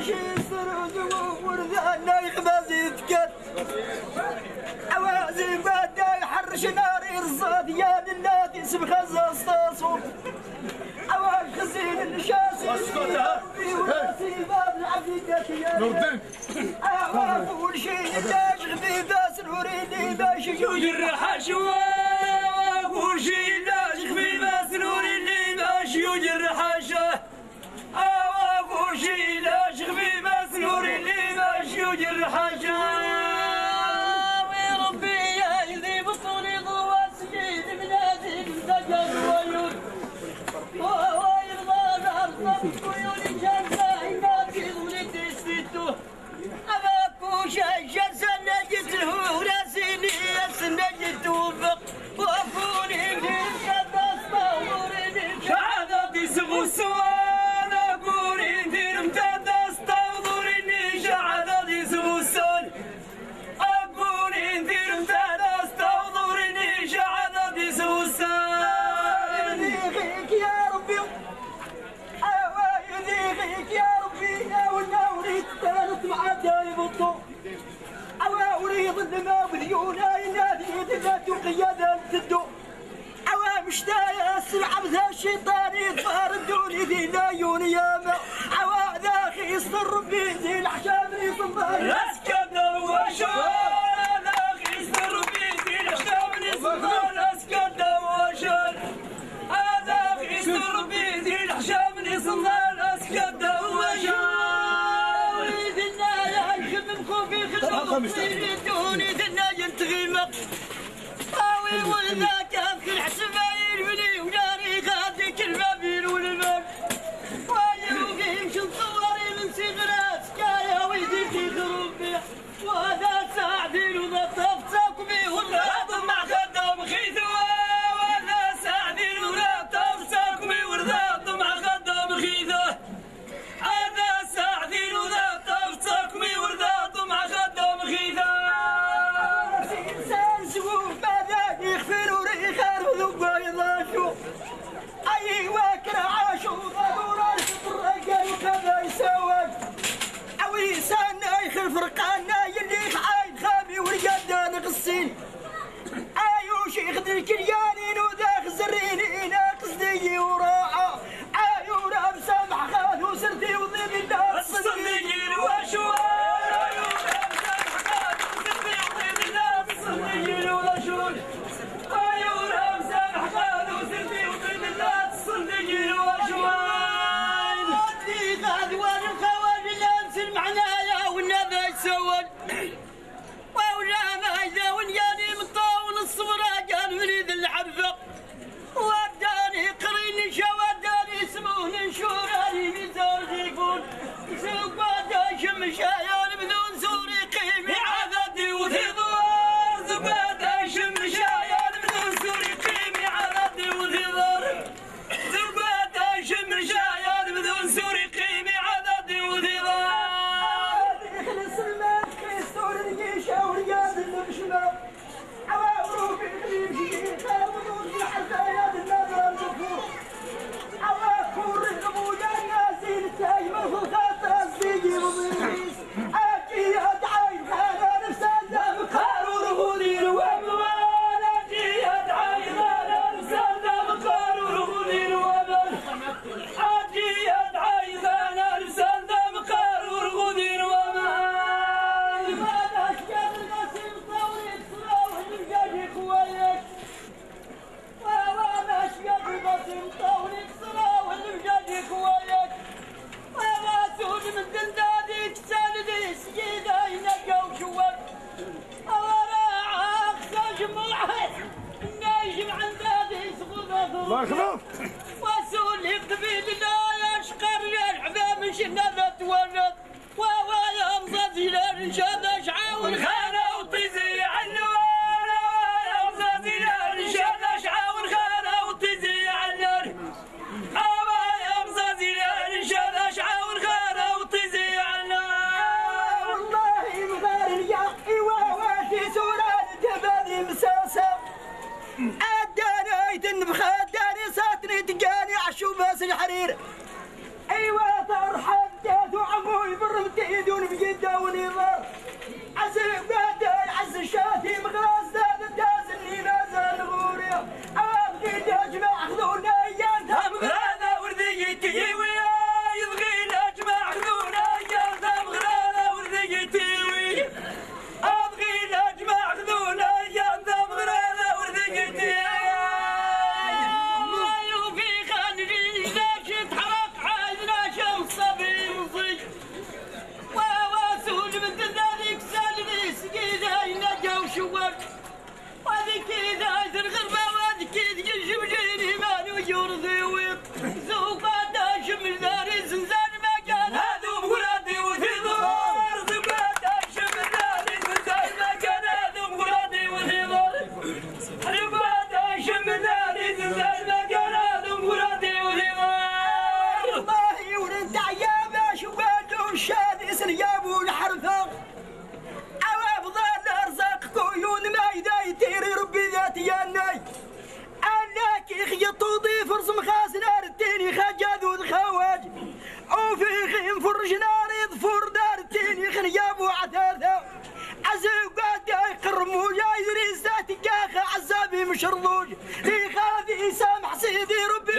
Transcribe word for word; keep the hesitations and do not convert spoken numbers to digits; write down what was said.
شي سرود وردانا يخبازي تكت عوازي بادا يحرش ناري رصاد يا للنادي سبخزة سطاسو عواش خزين النشاسي وراسي باب العبيدة يا نوردين عواش كل شي داش خفيفة سنوري اللي باش يجوج الرحاشوة كل شي داش خفيفة سنوري اللي باش يجوج الرحاشة كل شي داش خفيفة سنوري اللي باش يجوج الرحاشة ظلنا مليونا ينادي دلاتو قيادة تدو عوا مشتايا السرعة بذا الشيطان يظهر الدوني ذي العيون ياما عوا ذا خيص ربي ذي الحشام يصنفر اسكن وشان ذا خيص ربي ذي الحشام يصنفر اسكن وشان هذا خيص ربي ذي الحشام يصنفر اسكن وشان دوني دنا ينتغيمة طاوي والذاك أبكي الحسبايل ولي وناري غادي كلمة بين والمال ويوقي يمشي الصواري من سيغرات سكايا ويديك يخرب بيه وهذا ساعدين وذا طفصاك بيه والغاض مع خدام خيثوة وهذا ساعدين وذا طفصاك بيه والغاض مع خدام خيثوة هذا ساعدين وذا طفصاك بيه والغاض مع خدام خيثوة ايوا كرعاشو ضرورة الرجال وكذا يسوي عويسانا يخل فرقانا يلي عايد خامي ورقادا نقصين ايو شيخ الكريانين وذاك زريني ناقص دي وراعة ايو راب سامح خاذ وسردي وضيب الناس صدقين وشوار ايو راب سامح خاذ وسردي وضيب الناس صدقين وشوار ايو راب سامح خاذ وسردي وضيب الناس صدقين وشوار ودي غاد وانا الخوان الامس المعنايا والنبي يسول وولا ما اذا ونياني مطاون الصبرا كان مريد الحرفه وداني قريني شوداني سموه نشوراني ميزان غيقول سوق بادا شم شايان بدون سوري قيمي عددي وثيضار زبادا شم شايان بدون سوري قيمي عددي وثيضار زبادا شم شايان بدون سوري قيمي عددي وثيضار يخلص المال كيستور الجيشة ورياض المشمال عوامرو في الجيشة خلصوا في الحسايات النظر الجفور عواكور الأبويا النازين تايمة في الخاطر الزيجي وضيعيس يدون بجده ونظر عزيز قاده عز الشاتي مغراس داد الداز اللي نازل غوريا ابغي تجمع خذونا ايام مغرانا ورديتي ويا يبغي نجمع خذونا ايام مغرانا ورديتي ويا ابغي نجمع خذونا ايام مغرانا ورديتي ما يوفي خانجي ليش تحرق عايزنا شمس صبي مصي وواسول من ذلك سالني سقيده ينجا وشوك وهذيك إذا الغربة وهذيك يجيب جيني مالو يرضي ويط سوق بعد شمل داري زنزان ما كان هذو مغرادي وثيضار زباد شمل داري زنزان ما كان هذو مغرادي وثيضار زباد شمل داري زنزان ما كان هذو مغرادي وثيضار الله يورد عيابه شواد وشادس يابو الحرثة عواب ظل ارزاق كويون ما اذا يتيري ربي ذات ياناي انك يخيط وضيف رسم خاس نار التاني خجاذ وذخواج وفي خيم فرج نار يظفر دار التاني خنياب وعثاثة عزيب قاد يقرمو يا يدري ذات كاخ عزابي مشرضوج لي خاذي سامح سيدي ربي